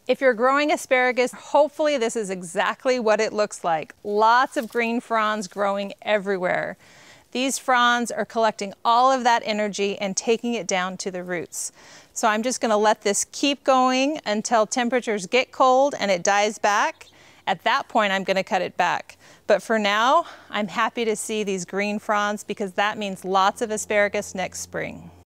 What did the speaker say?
If you're growing asparagus, hopefully this is exactly what it looks like. Lots of green fronds growing everywhere. These fronds are collecting all of that energy and taking it down to the roots. So I'm just going to let this keep going until temperatures get cold and it dies back. At that point, I'm going to cut it back. But for now, I'm happy to see these green fronds because that means lots of asparagus next spring.